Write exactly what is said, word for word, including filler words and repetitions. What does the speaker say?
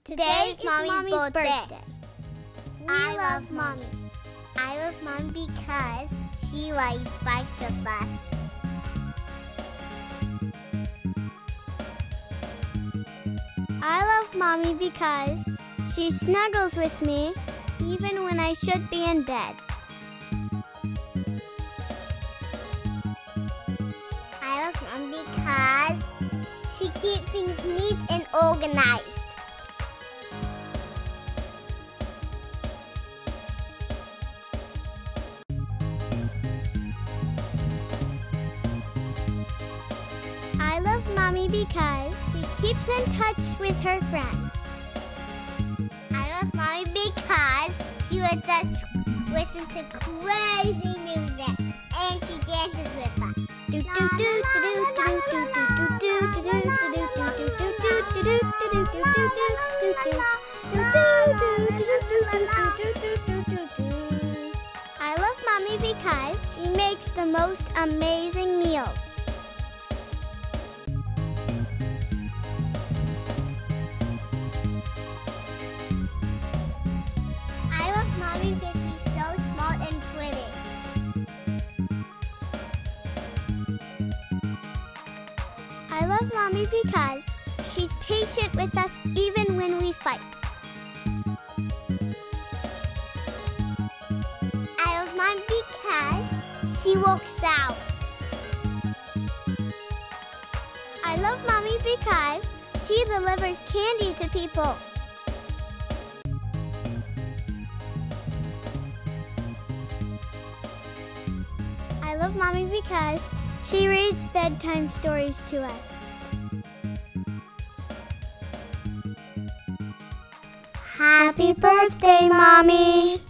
Today is Mommy's, Mommy's birthday. birthday. I love Mommy. I love Mommy because she rides bikes with us. I love Mommy because she snuggles with me even when I should be in bed. I love Mommy because she keeps things neat and organized. I love Mommy because she keeps in touch with her friends. I love Mommy because she lets us listen to crazy music and she dances with us. Do do do do do do do do do do do I love Mommy because she makes the most amazing meals. I love Mommy because she's so smart and pretty. I love Mommy because she's patient with us even when we fight. I love Mommy because she works out. I love Mommy because she delivers candy to people. I love Mommy because she reads bedtime stories to us. Happy birthday, Mommy!